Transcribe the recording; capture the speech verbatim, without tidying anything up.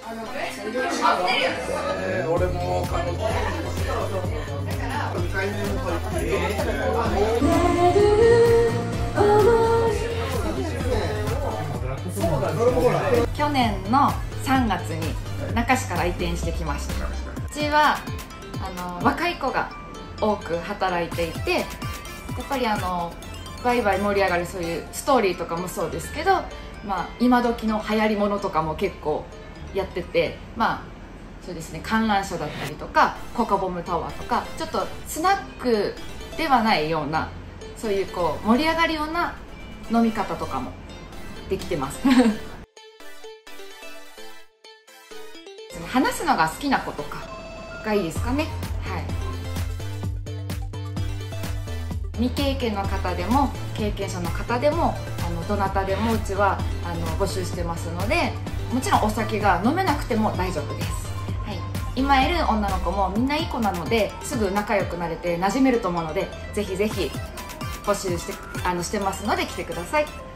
えー、俺も彼女去年のさんがつに中市から移転してきました。うちはあの若い子が多く働いていて、やっぱりあのバイバイ盛り上がるそういうストーリーとかもそうですけど、まあ、今時の流行りものとかも結構やってて、まあそうですね、観覧車だったりとかコカボムタワーとか、ちょっとスナックではないような、そういうこう盛り上がるような飲み方とかもできてます話すのが好きな子とかがいいですかね。はい、未経験の方でも経験者の方でも、あのどなたでもうちはあの募集してますので、もちろんお酒が飲めなくても大丈夫です。はい、今いる女の子もみんないい子なので、すぐ仲良くなれて馴染めると思うので、ぜひぜひ募集してあのしてますので来てください。